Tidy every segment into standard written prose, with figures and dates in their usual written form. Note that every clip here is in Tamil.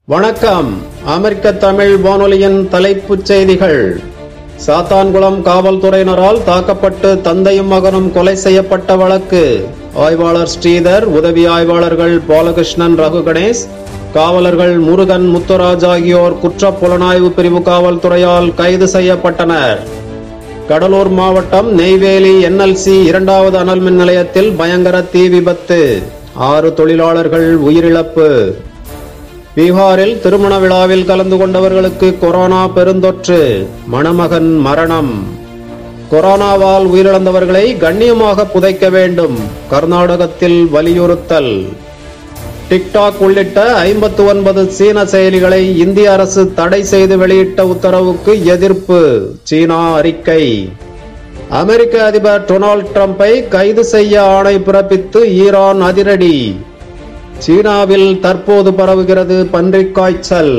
வணக்கம். அமெரிக்க தமிழ் வானொலியின் தலைப்புச் செய்திகள். சாத்தான்குளம் காவல்துறையினரால் தாக்கப்பட்டு தந்தையும் மகனும் கொலை செய்யப்பட்ட வழக்கு. ஆய்வாளர் ஸ்ரீதர், உதவி ஆய்வாளர்கள் பாலகிருஷ்ணன், ரகு கணேஷ், காவலர்கள் முருகன், முத்துராஜ் ஆகியோர் குற்றப் புலனாய்வு பிரிவு காவல்துறையால் கைது செய்யப்பட்டனர். கடலூர் மாவட்டம் நெய்வேலி NLC 2வது அனல் மின் நிலையத்தில் பயங்கர தீ விபத்து. 6 தொழிலாளர்கள் உயிரிழப்பு. பீகாரில் திருமண விழாவில் கலந்து கொண்டவர்களுக்கு கொரோனா பெருந்தொற்று. மணமகன் மரணம். கொரோனாவால் உயிரிழந்தவர்களை கண்ணியமாக புதைக்க வேண்டும். கர்நாடகத்தில் வலியுறுத்தல். டிக்டாக் உள்ளிட்ட 59 சீன செயலிகளை இந்திய அரசு தடை செய்து வெளியிட்ட உத்தரவுக்கு எதிர்ப்பு. சீனா அறிக்கை. அமெரிக்க அதிபர் டொனால்ட் ட்ரம்பை கைது செய்ய ஆணை பிறப்பித்து ஈரான் அதிரடி. சீனாவில் தற்போது பரவுகிறது பன்றிக் காய்ச்சல்.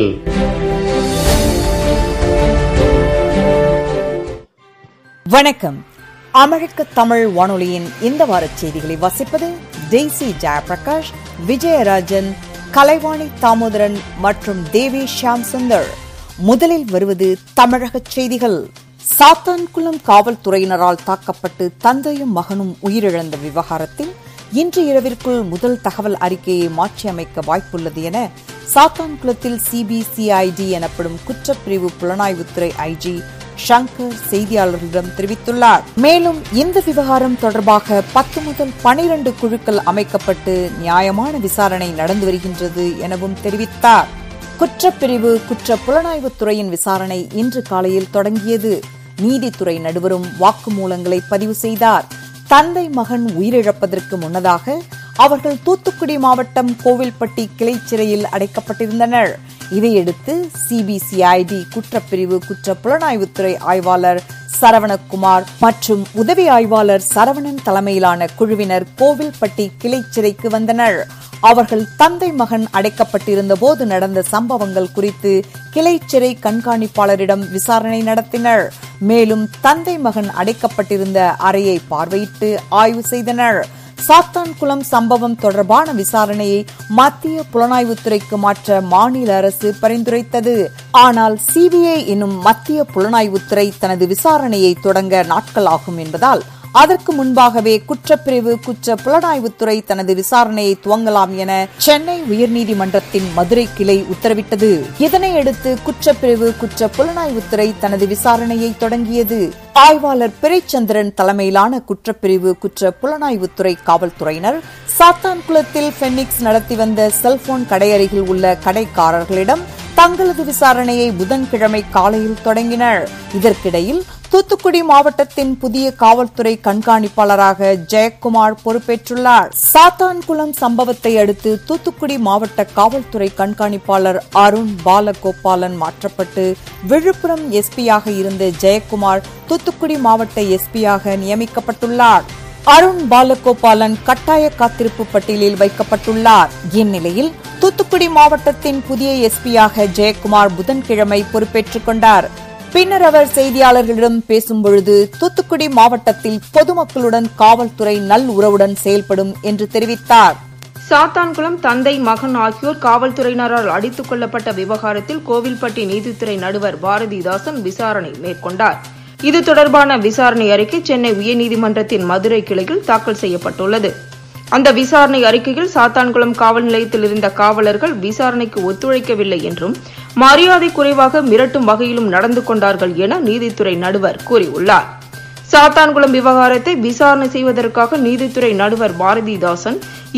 வணக்கம். அமெரிக்க தமிழ் வானொலியின் இந்த வார செய்திகளை வாசிப்பது டெய்சி ஜெயபிரகாஷ், விஜயராஜன், கலைவாணி தாமோதரன் மற்றும் தேவி ஷியாம் சுந்தர். முதலில் வருவது தமிழக செய்திகள். சாத்தான்குளம் காவல்துறையினரால் தாக்கப்பட்டு தந்தையும் மகனும் உயிரிழந்த விவகாரத்தில் இன்று இரவிற்குள் முதல் தகவல் அறிக்கையை மாற்றியமைக்க வாய்ப்புள்ளது என சாத்தான்குளத்தில் CBCID எனப்படும் குற்றப்பிரிவு புலனாய்வுத்துறை IG சங்கர் செய்தியாளர்களிடம் தெரிவித்துள்ளார். மேலும் இந்த விவகாரம் தொடர்பாக 10 முதல் 12 குழுக்கள் அமைக்கப்பட்டு நியாயமான விசாரணை நடந்து வருகின்றது எனவும் தெரிவித்தார். குற்றப்பிரிவு குற்ற புலனாய்வுத்துறையின் விசாரணை இன்று காலையில் தொடங்கியது. நீதித்துறை நடுவரும் வாக்குமூலங்களை பதிவு செய்தார். தந்தை மகன் உயிரிழப்பதற்கு முன்னதாக அவர்கள் தூத்துக்குடி மாவட்டம் கோவில்பட்டி கிளை சிறையில் அடைக்கப்பட்டிருந்தனர். இதையடுத்து CBCID குற்றப்பிரிவு குற்ற புலனாய்வுத்துறை ஆய்வாளர் சரவணகுமார் மற்றும் உதவி ஆய்வாளர் சரவணன் தலைமையிலான குழுவினர் கோவில்பட்டி கிளை சிறைக்கு வந்தனர். அவர்கள் தந்தை மகன் அடைக்கப்பட்டிருந்த போது நடந்த சம்பவங்கள் குறித்து கிளை சிறை கண்காணிப்பாளரிடம் விசாரணை நடத்தினர். மேலும் தந்தை மகன் அடைக்கப்பட்டிருந்த அறையை பார்வையிட்டு ஆய்வு செய்தனர். சாத்தான்குளம் சம்பவம் தொடர்பான விசாரணையை மத்திய புலனாய்வுத்துறைக்கு மாற்ற மாநில அரசு பரிந்துரைத்தது. ஆனால் CBI என்னும் மத்திய புலனாய்வுத்துறை தனது விசாரணையை தொடங்க நாட்கள் ஆகும் என்பதால் அதற்கு முன்பாகவே குற்றப்பிரிவு குற்ற புலனாய்வுத்துறை தனது விசாரணையை துவங்கலாம் என சென்னை உயர்நீதிமன்றத்தின் மதுரை கிளை உத்தரவிட்டது. இதனையடுத்து குற்றப்பிரிவு குற்ற புலனாய்வுத்துறை தனது விசாரணையை தொடங்கியது. ஆய்வாளர் பிறைச்சந்திரன் தலைமையிலான குற்றப்பிரிவு குற்ற புலனாய்வுத்துறை காவல்துறையினர் சாத்தான்குளத்தில் பெனிக்ஸ் நடத்தி வந்த செல்போன் கடை அருகில் உள்ள கடைக்காரர்களிடம் தங்களது விசாரணையை புதன்கிழமை காலையில் தொடங்கினர். இதற்கிடையில் தூத்துக்குடி மாவட்டத்தின் புதிய காவல்துறை கண்காணிப்பாளராக ஜெயக்குமார் பொறுப்பேற்றுள்ளார். சாத்தான்குளம் சம்பவத்தை அடுத்து தூத்துக்குடி மாவட்ட காவல்துறை கண்காணிப்பாளர் அருண் பாலகோபாலன் மாற்றப்பட்டு விழுப்புரம் SP-யாக இருந்த ஜெயக்குமார் தூத்துக்குடி மாவட்ட SP-யாக நியமிக்கப்பட்டுள்ளார். அருண் பாலகோபாலன் கட்டாய காத்திருப்பு பட்டியலில் வைக்கப்பட்டுள்ளார். இந்நிலையில் தூத்துக்குடி மாவட்டத்தின் புதிய SP-யாக ஜெயக்குமார் புதன்கிழமை பொறுப்பேற்றுக் கொண்டார். பின்னர் அவர் செய்தியாளர்களிடம் பேசும்பொழுது தூத்துக்குடி மாவட்டத்தில் பொதுமக்களுடன் காவல்துறை நல் உறவுடன் செயல்படும் என்று தெரிவித்தார். சாத்தான்குளம் தந்தை மகன் ஆகியோர் காவல்துறையினரால் அடித்துக் கொல்லப்பட்ட விவகாரத்தில் கோவில்பட்டி நீதித்துறை நடுவர் பாரதிதாசன் விசாரணை மேற்கொண்டார். இது தொடர்பான விசாரணை அறிக்கை சென்னை உயர்நீதிமன்றத்தின் மதுரை கிளையில் தாக்கல் செய்யப்பட்டுள்ளது. அந்த விசாரணை அறிக்கையில் சாத்தான்குளம் காவல் நிலையத்தில் இருந்த காவலர்கள் விசாரணைக்கு ஒத்துழைக்கவில்லை என்றும் மரியாதை குறைவாக மிரட்டும் வகையிலும் நடந்து கொண்டார்கள் என நீதித்துறை நடுவர் கூறியுள்ளார். சாத்தான்குளம் விவகாரத்தை விசாரணை செய்வதற்காக நீதித்துறை நடுவர் பாரதிதாசன்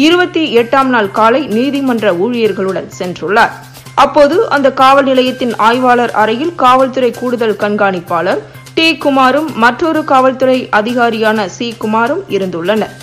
28ஆம் நாள் காலை நீதிமன்ற ஊழியர்களுடன் சென்றுள்ளார். அப்போது அந்த காவல் நிலையத்தின் ஆய்வாளர் அறையில் காவல்துறை கூடுதல் கண்காணிப்பாளர் T. குமாரும் மற்றொரு காவல்துறை அதிகாரியான C. குமாரும் இருந்துள்ளனர்.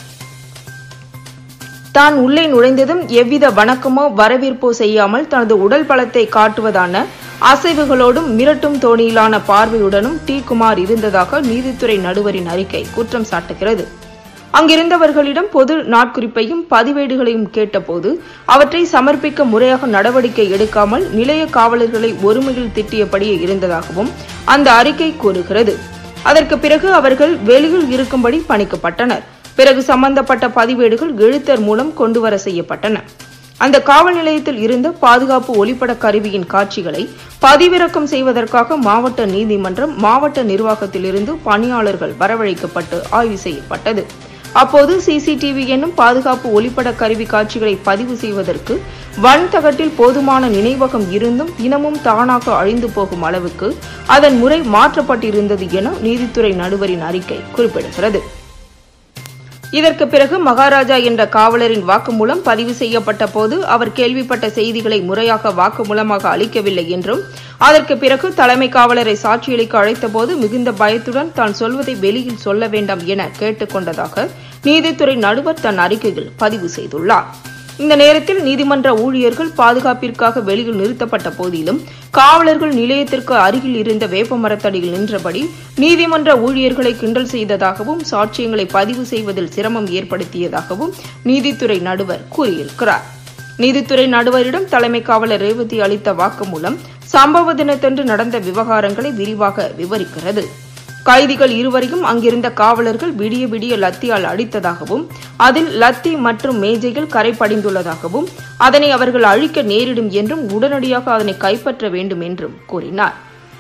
தான் உள்ளே நுழைந்ததும் எவ்வித வணக்கமோ வரவேற்போ செய்யாமல் தனது உடல் பலத்தை காட்டுவதான அசைவுகளோடும் மிரட்டும் தோணியிலான பார்வையுடனும் T. குமார் இருந்ததாக நீதித்துறை நடுவரின் அறிக்கை குற்றம் சாட்டுகிறது. அங்கிருந்தவர்களிடம் பொது நாட்குறிப்பையும் பதிவேடுகளையும் கேட்டபோது அவற்றை சமர்ப்பிக்க முறையாக நடவடிக்கை எடுக்காமல் நிலைய காவலர்களை ஒருமையில் திட்டியபடியே இருந்ததாகவும் அந்த அறிக்கை கூறுகிறது. அதற்கு பிறகு அவர்கள் வெளியில் இருக்கும்படி பணிக்கப்பட்டனர். பிறகு சம்பந்தப்பட்ட பதிவேடுகள் எழுத்தர் மூலம் கொண்டுவர செய்யப்பட்டன. அந்த காவல் நிலையத்தில் இருந்த பாதுகாப்பு ஒளிப்பட கருவியின் காட்சிகளை பதிவிறக்கம் செய்வதற்காக மாவட்ட நீதிமன்றம் மாவட்ட நிர்வாகத்திலிருந்து பணியாளர்கள் வரவழைக்கப்பட்டு ஆய்வு செய்யப்பட்டது. அப்போது சிசிடிவி என்னும் பாதுகாப்பு ஒளிப்பட கருவி காட்சிகளை பதிவு செய்வதற்கு வன்தகட்டில் போதுமான நினைவகம் இருந்தும் தினமும் தானாக அழிந்து போகும் அளவுக்கு அதன் முறை மாற்றப்பட்டிருந்தது என நீதித்துறை நடுவரின் அறிக்கை குறிப்பிடுகிறது. இதற்கு பிறகு மகாராஜா என்ற காவலரின் வாக்குமூலம் பதிவு செய்யப்பட்ட போது அவர் கேள்விப்பட்ட செய்திகளை முறையாக வாக்குமூலமாக அளிக்கவில்லை என்றும், அதற்கு பிறகு தலைமை காவலரை சாட்சியளிக்க அழைத்தபோது மிகுந்த பயத்துடன் தான் சொல்வதை வெளியில் சொல்ல வேண்டாம் என கேட்டுக் கொண்டதாக நீதித்துறை நடுவர் தன் அறிக்கையில் பதிவு செய்துள்ளார். இந்த நேரத்தில் நீதிமன்ற ஊழியர்கள் பாதுகாப்பிற்காக வெளியில் நிறுத்தப்பட்ட போதிலும் காவலர்கள் நிலையத்திற்கு அருகில் இருந்த வேப்ப மரத்தடியில் நின்றபடி நீதிமன்ற ஊழியர்களை கிண்டல் செய்ததாகவும் சாட்சியங்களை பதிவு செய்வதில் சிரமம் ஏற்படுத்தியதாகவும் நீதித்துறை நடுவர் கூறியிருக்கிறார். நீதித்துறை நடுவரிடம் தலைமை காவலர் ரேவதி அளித்த வாக்குமூலம் சம்பவ தினத்தன்று நடந்த விவகாரங்களை விரிவாக விவரிக்கிறது. கைதிகள் இருவரையும் அங்கிருந்த காவலர்கள் விடிய விடிய லத்தியால் அடித்ததாகவும், அதில் லத்தி மற்றும் மேஜைகள் கரை படிந்துள்ளதாகவும், அதனை அவர்கள் அழிக்க நேரிடும் என்றும் உடனடியாக அதனை கைப்பற்ற வேண்டும் என்றும் கூறினார்.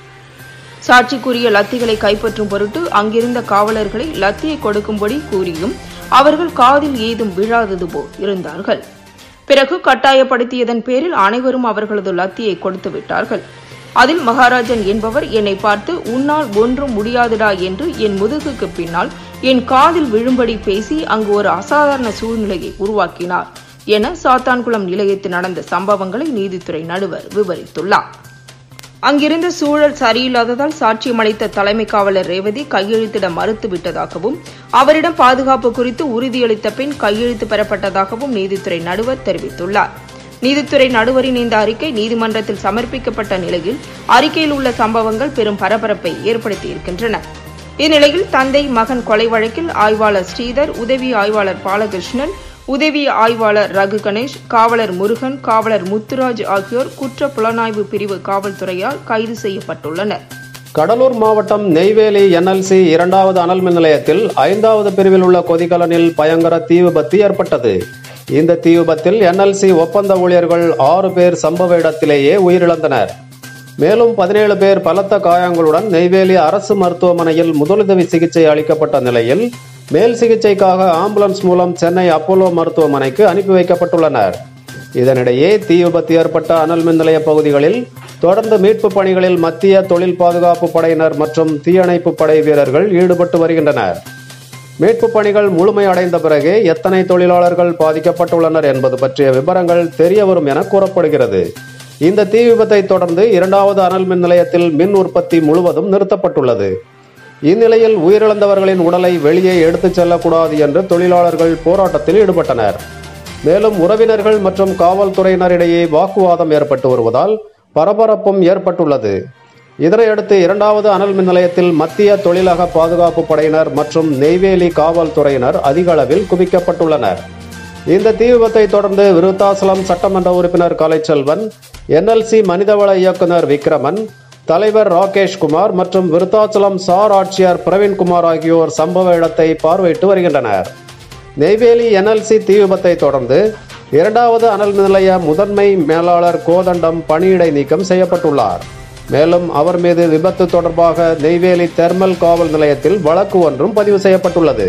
சாட்சிக்குரிய லத்திகளை கைப்பற்றும் பொருட்டு அங்கிருந்த காவலர்களை லத்தியை கொடுக்கும்படி கூறியும் அவர்கள் காதில் ஏதும் விழாதது போல் இருந்தார்கள். பிறகு கட்டாயப்படுத்தியதன் பேரில் அனைவரும் அவர்களது லத்தியை கொடுத்து விட்டார்கள். அதில் மகாராஜன் என்பவர் என்னை பார்த்து, உன்னால் ஒன்றும் முடியாதுடா என்று என் முதுகுக்கு பின்னால் என் காதில் விழும்படி பேசி அங்கு ஒரு அசாதாரண சூழ்நிலையை உருவாக்கினார் என சாத்தான்குளம் நிலையத்தில் நடந்த சம்பவங்களை நீதித்துறை நடுவர் விவரித்துள்ளார். அங்கிருந்த சூழல் சரியில்லாததால் சாட்சியம் அளித்த தலைமை காவலர் ரேவதி கையெழுத்திட மறுத்துவிட்டதாகவும், அவரிடம் பாதுகாப்பு குறித்து உறுதியளித்த பின் கையெழுத்து பெறப்பட்டதாகவும் நீதித்துறை நடுவர் தெரிவித்துள்ளார். நீதித்துறை நடுவரின் இந்த அறிக்கை நீதிமன்றத்தில் சமர்ப்பிக்கப்பட்ட நிலையில் அறிக்கையில் உள்ள சம்பவங்கள் பெரும் பரபரப்பை ஏற்படுத்தியிருக்கின்றன. இந்நிலையில் தந்தை மகன் கொலை வழக்கில் ஆய்வாளர் ஸ்ரீதர், உதவி ஆய்வாளர் பாலகிருஷ்ணன், உதவி ஆய்வாளர் ரகு கணேஷ், காவலர் முருகன், காவலர் முத்துராஜ் ஆகியோர் குற்ற புலனாய்வு பிரிவு காவல்துறையால் கைது செய்யப்பட்டுள்ளனர். கடலூர் மாவட்டம் நெய்வேலி NLC 2வது அனல் மின் நிலையத்தில் 5வது பிரிவில் உள்ள கொதிகலனில் பயங்கர தீ விபத்து ஏற்பட்டது. இந்த தீ விபத்தில் NLC ஒப்பந்த ஊழியர்கள் 6 பேர் சம்பவ இடத்திலேயே உயிரிழந்தனர். மேலும் 17 பேர் பலத்த காயங்களுடன் நெய்வேலி அரசு மருத்துவமனையில் முதலுதவி சிகிச்சை அளிக்கப்பட்ட நிலையில் மேல் சிகிச்சைக்காக ஆம்புலன்ஸ் மூலம் சென்னை அப்போலோ மருத்துவமனைக்கு அனுப்பி வைக்கப்பட்டுள்ளனர். இதனிடையே தீ விபத்து ஏற்பட்ட அனல் மின் நிலைய பகுதிகளில் தொடர்ந்து மீட்பு பணிகளில் மத்திய தொழில் பாதுகாப்பு படையினர் மற்றும் தீயணைப்பு படை வீரர்கள் ஈடுபட்டு வருகின்றனர். மீட்பு பணிகள் முழுமையடைந்த பிறகு எத்தனை தொழிலாளர்கள் பாதிக்கப்பட்டுள்ளனர் என்பது பற்றிய விவரங்கள் தெரிய வரும் என கூறப்படுகிறது. இந்த தீ விபத்தை தொடர்ந்து 2வது அனல் மின் நிலையத்தில் மின் உற்பத்தி முழுவதும் நிறுத்தப்பட்டுள்ளது. இந்நிலையில் உயிரிழந்தவர்களின் உடலை வெளியே எடுத்துச் செல்லக்கூடாது என்று தொழிலாளர்கள் போராட்டத்தில் ஈடுபட்டனர். மேலும் உறவினர்கள் மற்றும் காவல்துறையினரிடையே வாக்குவாதம் ஏற்பட்டு வருவதால் பரபரப்பும் ஏற்பட்டுள்ளது. இதனையடுத்து 2வது அனல் மின் நிலையத்தில் மத்திய தொழிலக பாதுகாப்பு படையினர் மற்றும் நெய்வேலி காவல்துறையினர் அதிக அளவில் குவிக்கப்பட்டுள்ளனர். இந்த தீ விபத்தை தொடர்ந்து விருத்தாசலம் சட்டமன்ற உறுப்பினர் கலைச்செல்வன், NLC மனிதவள இயக்குனர் விக்ரமன், தலைவர் ராகேஷ்குமார் மற்றும் விருத்தாச்சலம் சார் ஆட்சியர் பிரவீன்குமார் ஆகியோர் சம்பவ இடத்தை பார்வையிட்டு வருகின்றனர். நெய்வேலி NLC தீ விபத்தை தொடர்ந்து 2வது அனல் மின் நிலைய முதன்மை மேலாளர் கோதண்டம் பணியிடை நீக்கம் செய்யப்பட்டுள்ளார். மேலும் அவர் மீது விபத்து தொடர்பாக நெய்வேலி தெர்மல் காவல் நிலையத்தில் வழக்கு ஒன்றும் பதிவு செய்யப்பட்டுள்ளது.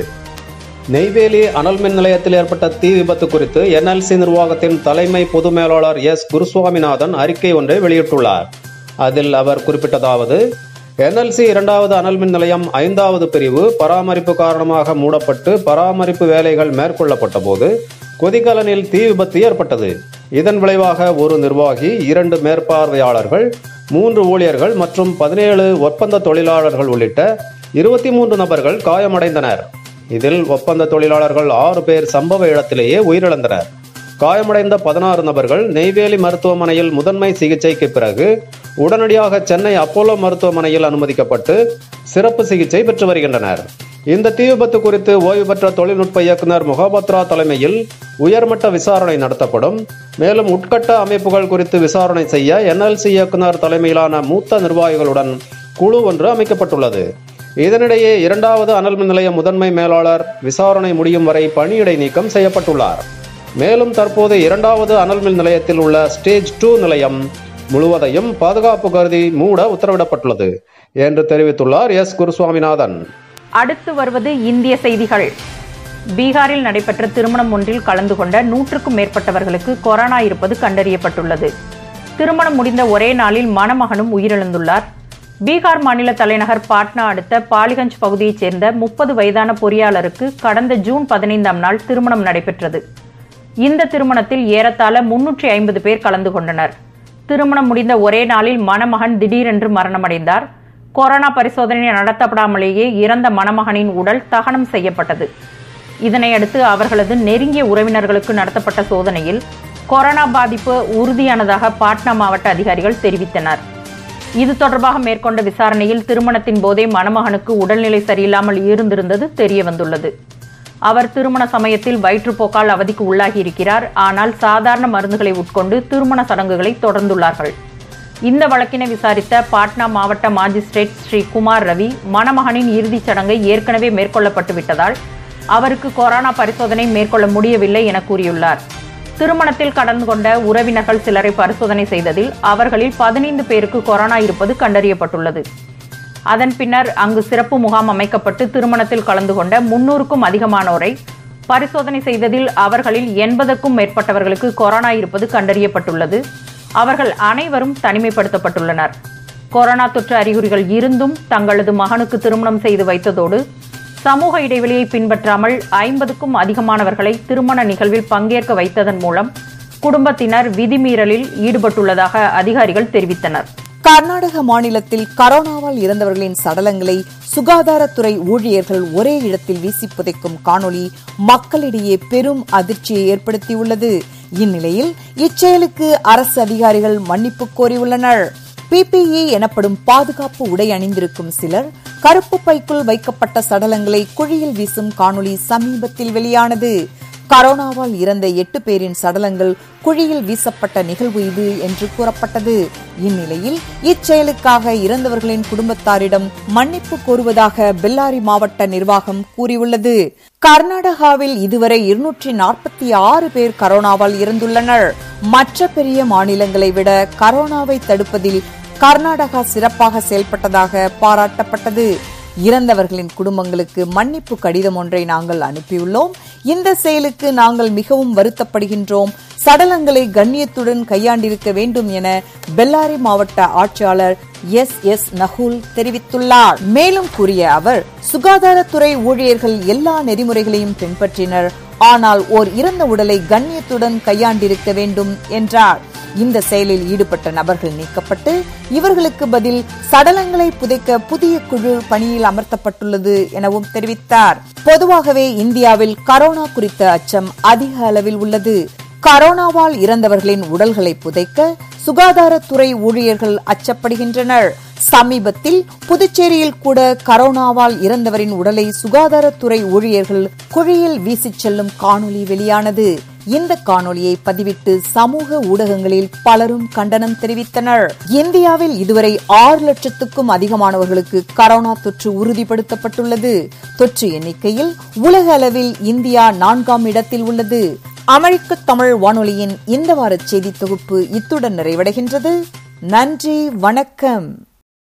நெய்வேலி அனல் மின் நிலையத்தில் ஏற்பட்ட தீ விபத்து குறித்து NLC நிர்வாகத்தின் தலைமை பொது மேலாளர் S. குருசுவாமிநாதன் அறிக்கை ஒன்றை வெளியிட்டுள்ளார். அதில் அவர் குறிப்பிட்டதாவது, NLC 2வது அனல் மின் நிலையம் 5வது பிரிவு பராமரிப்பு காரணமாக மூடப்பட்டு பராமரிப்பு வேலைகள் மேற்கொள்ளப்பட்ட போது கொதிகலனில் தீ விபத்து ஏற்பட்டது. இதன் விளைவாக ஒரு நிர்வாகி, 2 மேற்பார்வையாளர்கள், 3 ஊழியர்கள் மற்றும் 17 ஒப்பந்த தொழிலாளர்கள் உள்ளிட்ட 23 நபர்கள் காயமடைந்தனர். இதில் ஒப்பந்த தொழிலாளர்கள் 6 பேர் சம்பவ இடத்திலேயே உயிரிழந்தனர். காயமடைந்த 16 நபர்கள் நெய்வேலி மருத்துவமனையில் முதன்மை சிகிச்சைக்கு பிறகு உடனடியாக சென்னை அப்போலோ மருத்துவமனையில் அனுமதிக்கப்பட்டு சிறப்பு சிகிச்சை பெற்று வருகின்றனர். இந்த தீ விபத்து குறித்து ஓய்வு பெற்ற தொழில்நுட்ப இயக்குனர் முகபத்ரா தலைமையில் உயர்மட்ட விசாரணை நடத்தப்படும். மேலும் உட்கட்ட அமைப்புகள் குறித்து விசாரணை செய்ய NLC இயக்குனர் தலைமையிலான மூத்த நிர்வாகிகளுடன் குழு ஒன்று அமைக்கப்பட்டுள்ளது. இதனிடையே 2வது அனல் மின் நிலைய முதன்மை மேலாளர் விசாரணை முடியும் வரை பணியிடை நீக்கம் செய்யப்பட்டுள்ளார். மேலும் தற்போது இரண்டாவது அனல் மின் நிலையத்தில் உள்ள ஸ்டேஜ் 2 நிலையம் முழுவதையும் பாதுகாப்பு கருதி மூட உத்தரவிடப்பட்டுள்ளது என்று தெரிவித்துள்ளார் எஸ் குருசுவாமிநாதன். அடுத்து வருவது இந்திய செய்திகள். பீகாரில் நடைபெற்ற திருமணம் ஒன்றில் கலந்து கொண்ட 100க்கும் மேற்பட்டவர்களுக்கு கொரோனா இருப்பது கண்டறியப்பட்டுள்ளது. திருமணம் முடிந்த ஒரே நாளில் மணமகனும் உயிரிழந்துள்ளார். பீகார் மாநில தலைநகர் பாட்னா அடுத்த பாலிகஞ்ச் பகுதியைச் சேர்ந்த 30 வயதான பொறியாளருக்கு கடந்த ஜூன் 15ஆம் நாள் திருமணம் நடைபெற்றது. இந்த திருமணத்தில் ஏறத்தாழ 350 பேர் கலந்து கொண்டனர். திருமணம் முடிந்த ஒரே நாளில் மணமகன் திடீரென்று மரணமடைந்தார். கொரோனா பரிசோதனை நடத்தப்படாமலேயே இறந்த மணமகனின் உடல் தகனம் செய்யப்பட்டது. இதனையடுத்து அவர்களது நெருங்கிய உறவினர்களுக்கு நடத்தப்பட்ட சோதனையில் கொரோனா பாதிப்பு உறுதியானதாக பாட்னா மாவட்ட அதிகாரிகள் தெரிவித்தனர். இது தொடர்பாக மேற்கொண்ட விசாரணையில் திருமணத்தின் போதே மணமகனுக்கு உடல்நிலை சரியில்லாமல் இருந்திருந்தது தெரியவந்துள்ளது. அவர் திருமண சமயத்தில் வயிற்றுப்போக்கால் அவதிக்கு உள்ளாகியிருக்கிறார். ஆனால் சாதாரண மருந்துகளை உட்கொண்டு திருமண சடங்குகளை தொடர்ந்துள்ளார்கள். இந்த வழக்கினை விசாரித்த பாட்னா மாவட்ட மாஜிஸ்ட்ரேட் ஸ்ரீ குமார் ரவி மணமகனின் இறுதிச் சடங்கை ஏற்கனவே மேற்கொள்ளப்பட்டு விட்டதால் அவருக்கு கொரோனா பரிசோதனை மேற்கொள்ள முடியவில்லை என கூறியுள்ளார். திருமணத்தில் கலந்து கொண்ட உறவினர்கள் சிலரை பரிசோதனை செய்ததில் அவர்களில் 15 பேருக்கு கொரோனா இருப்பது கண்டறியப்பட்டுள்ளது. அதன் பின்னர் அங்கு சிறப்பு முகாம் அமைக்கப்பட்டு திருமணத்தில் கலந்து கொண்ட 300க்கும் அதிகமானோரை பரிசோதனை செய்ததில் அவர்களில் 80க்கும் மேற்பட்டவர்களுக்கு கொரோனா இருப்பது கண்டறியப்பட்டுள்ளது. அவர்கள் அனைவரும் தனிமைப்படுத்தப்பட்டுள்ளனர். கொரோனா தொற்று அறிகுறிகள் இருந்தும் தங்களது மகனுக்கு திருமணம் செய்து வைத்ததோடு சமூக இடைவெளியை பின்பற்றாமல் 50க்கும் அதிகமானவர்களை திருமண நிகழ்வில் பங்கேற்க வைத்ததன் மூலம் குடும்பத்தினர் விதிமீறலில் ஈடுபட்டுள்ளதாக அதிகாரிகள் தெரிவித்தனர். கர்நாடக மாநிலத்தில் கரோனாவால் இறந்தவர்களின் சடலங்களை சுகாதாரத்துறை ஊழியர்கள் ஒரே இடத்தில் வீசி புதைக்கும் காணொலி மக்களிடையே பெரும் அதிர்ச்சியை ஏற்படுத்தியுள்ளது. இந்நிலையில் இச்செயலுக்கு அரசு அதிகாரிகள் மன்னிப்பு கோரியுள்ளனர். PPE எனப்படும் பாதுகாப்பு உடை அணிந்திருக்கும் சிலர் கருப்பு பைக்குள் வைக்கப்பட்ட சடலங்களை குழியில் வீசும் காணொலி சமீபத்தில் வெளியானது. கரோனாவால் இறந்த 8 பேரின் சடலங்கள் குழியில் வீசப்பட்ட நிகழ்வு இது என்று கூறப்பட்டது. இந்நிலையில் இச்செயலுக்காக இறந்தவர்களின் குடும்பத்தாரிடம் மன்னிப்பு கோருவதாக பெல்லாரி மாவட்ட நிர்வாகம் கூறியுள்ளது. கர்நாடகாவில் இதுவரை 246 பேர் கரோனாவால் இறந்துள்ளனர். மற்ற பெரிய மாநிலங்களை விட கரோனாவை தடுப்பதில் கர்நாடகா சிறப்பாக செயல்பட்டதாக பாராட்டப்பட்டது. இறந்தவர்களின் குடும்பங்களுக்கு மன்னிப்பு கடிதம் ஒன்றை நாங்கள் அனுப்பியுள்ளோம். இந்த செயலுக்கு நாங்கள் மிகவும் வருத்தப்படுகின்றோம். சடலங்களை கண்ணியத்துடன் கையாண்டிருக்க வேண்டும் என பெல்லாரி மாவட்ட ஆட்சியாளர் எஸ் நகுல் தெரிவித்துள்ளார். மேலும் கூறிய அவர், சுகாதாரத்துறை ஊழியர்கள் எல்லா நெறிமுறைகளையும் பின்பற்றினர். ஆனால் ஓர் இறந்த உடலை கண்ணியத்துடன் கையாண்டிருக்க வேண்டும் என்றார். இந்த செயலில் ஈடுபட்ட நபர்கள் நீக்கப்பட்டு இவர்களுக்கு பதில் சடலங்களை புதைக்க புதிய குழு பணியில் அமர்த்தப்பட்டுள்ளது எனவும் தெரிவித்தார். பொதுவாகவே இந்தியாவில் கரோனா குறித்த அச்சம் அதிக அளவில் உள்ளது. கரோனாவால் இறந்தவர்களின் உடல்களை புதைக்க சுகாதாரத்துறை ஊழியர்கள் அச்சப்படுகின்றனர். சமீபத்தில் புதுச்சேரியில் கூட கரோனாவால் இறந்தவரின் உடலை சுகாதாரத்துறை ஊழியர்கள் குழியில் வீசிச் செல்லும் காணொலி வெளியானது. இந்த காணொலியை பதிவிட்டு சமூக ஊடகங்களில் பலரும் கண்டனம் தெரிவித்தனர். இந்தியாவில் இதுவரை 6 லட்சத்துக்கும் அதிகமானவர்களுக்கு கரோனா தொற்று உறுதிப்படுத்தப்பட்டுள்ளது. தொற்று எண்ணிக்கையில் உலக அளவில் இந்தியா 4ஆம் இடத்தில் உள்ளது. அமெரிக்க தமிழ் வானொலியின் இந்த வார செய்தி தொகுப்பு இத்துடன் நிறைவடைகின்றது. நன்றி, வணக்கம்.